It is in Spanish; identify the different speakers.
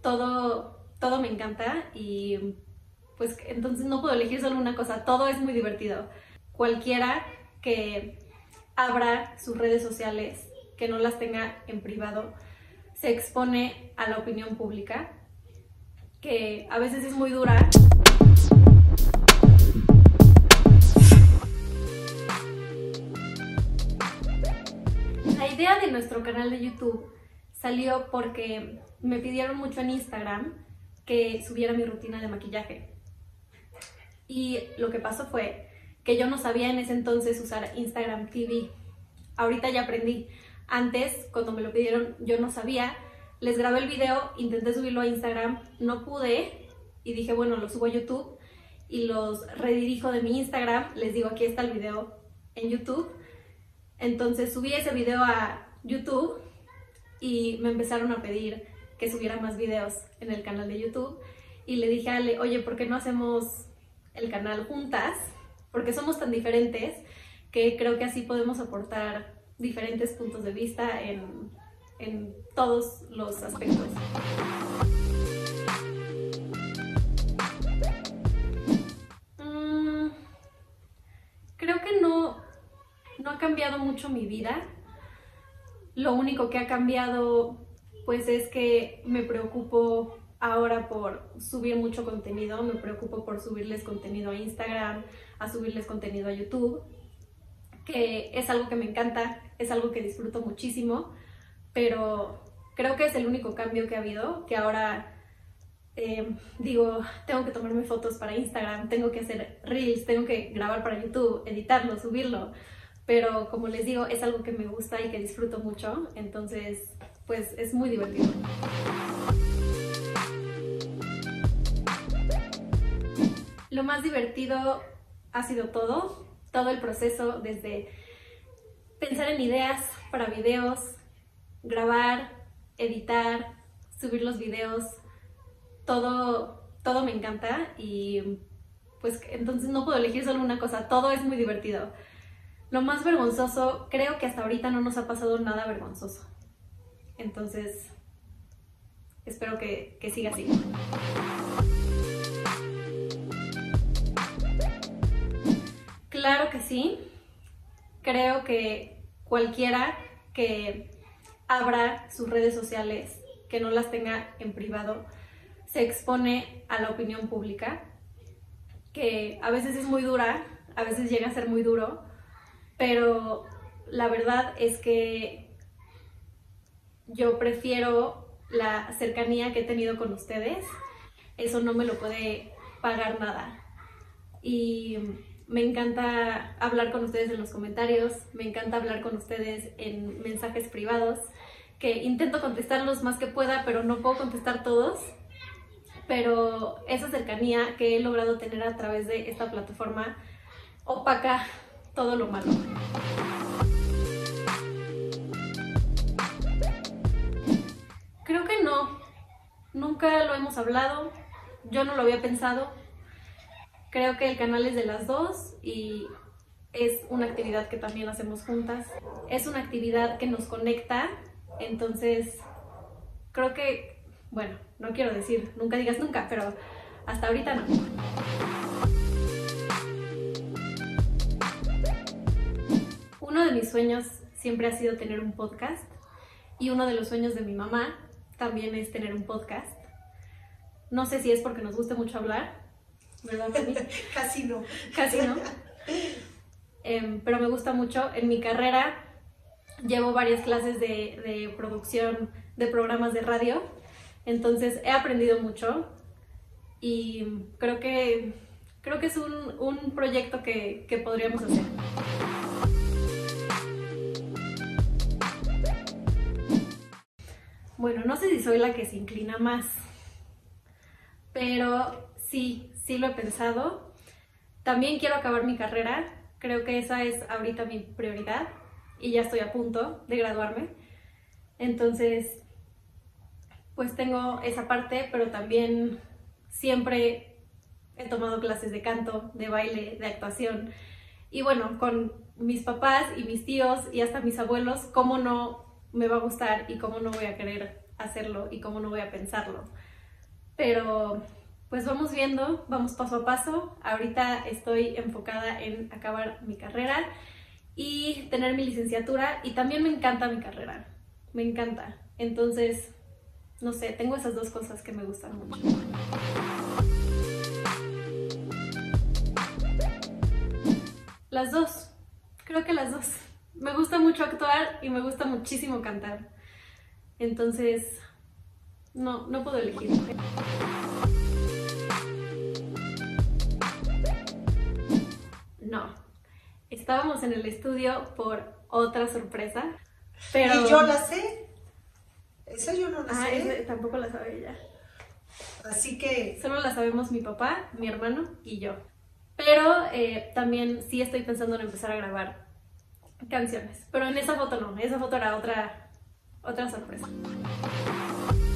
Speaker 1: todo me encanta y pues entonces no puedo elegir solo una cosa, todo es muy divertido. Cualquiera que abra sus redes sociales, que no las tenga en privado, se expone a la opinión pública, que a veces es muy dura. La idea de nuestro canal de YouTube salió porque me pidieron mucho en Instagram que subiera mi rutina de maquillaje. Y lo que pasó fue que yo no sabía en ese entonces usar Instagram TV. Ahorita ya aprendí. Antes, cuando me lo pidieron, yo no sabía. Les grabé el video, intenté subirlo a Instagram, no pude. Y dije, bueno, lo subo a YouTube y los redirijo de mi Instagram. Les digo, aquí está el video en YouTube. Entonces subí ese video a YouTube y me empezaron a pedir que subiera más videos en el canal de YouTube. Y le dije a Ale, oye, ¿por qué no hacemos el canal juntas? Porque somos tan diferentes que creo que así podemos aportar diferentes puntos de vista en todos los aspectos. Creo que no ha cambiado mucho mi vida. Lo único que ha cambiado pues es que me preocupo ahora por subir mucho contenido, me preocupo por subirles contenido a Instagram, a subirles contenido a YouTube, que es algo que me encanta, es algo que disfruto muchísimo, pero creo que es el único cambio que ha habido, que ahora digo, tengo que tomarme fotos para Instagram, tengo que hacer reels, tengo que grabar para YouTube, editarlo, subirlo, pero como les digo, es algo que me gusta y que disfruto mucho, entonces pues es muy divertido. Lo más divertido ha sido todo el proceso, desde pensar en ideas para videos, grabar, editar, subir los videos, todo me encanta y pues entonces no puedo elegir solo una cosa, todo es muy divertido. Lo más vergonzoso, creo que hasta ahorita no nos ha pasado nada vergonzoso, entonces espero que siga así. Claro que sí, creo que cualquiera que abra sus redes sociales, que no las tenga en privado, se expone a la opinión pública, que a veces es muy dura, a veces llega a ser muy duro, pero la verdad es que yo prefiero la cercanía que he tenido con ustedes, eso no me lo puede pagar nada. Y me encanta hablar con ustedes en los comentarios, me encanta hablar con ustedes en mensajes privados, que intento contestarlos más que pueda, pero no puedo contestar todos. Pero esa cercanía que he logrado tener a través de esta plataforma opaca todo lo malo. Creo que no, nunca lo hemos hablado, yo no lo había pensado. Creo que el canal es de las dos y es una actividad que también hacemos juntas. Es una actividad que nos conecta, entonces creo que, bueno, no quiero decir nunca digas nunca, pero hasta ahorita no. Uno de mis sueños siempre ha sido tener un podcast y uno de los sueños de mi mamá también es tener un podcast. No sé si es porque nos gusta mucho hablar, ¿verdad, Mami?
Speaker 2: Casi no.
Speaker 1: Casi no. Pero me gusta mucho. En mi carrera llevo varias clases de producción de programas de radio, entonces he aprendido mucho y creo que es un proyecto que podríamos hacer. Bueno, no sé si soy la que se inclina más, pero sí lo he pensado. También quiero acabar mi carrera, creo que esa es ahorita mi prioridad y ya estoy a punto de graduarme. Entonces, pues tengo esa parte, pero también siempre he tomado clases de canto, de baile, de actuación. Y bueno, con mis papás y mis tíos y hasta mis abuelos, ¿cómo no me va a gustar y cómo no voy a querer hacerlo y cómo no voy a pensarlo? pero pues vamos viendo, vamos paso a paso. Ahorita estoy enfocada en acabar mi carrera y tener mi licenciatura, y también me encanta mi carrera, me encanta. Entonces, no sé, tengo esas dos cosas que me gustan mucho. Las dos, creo que las dos. Me gusta mucho actuar y me gusta muchísimo cantar. Entonces, no puedo elegir. No, estábamos en el estudio por otra sorpresa, pero...
Speaker 2: ¿Y yo la sé? Esa yo no la sé.
Speaker 1: Tampoco la sabe ella.
Speaker 2: Así que...
Speaker 1: Solo la sabemos mi papá, mi hermano y yo. Pero también sí estoy pensando en empezar a grabar canciones. Pero en esa foto no, esa foto era otra sorpresa.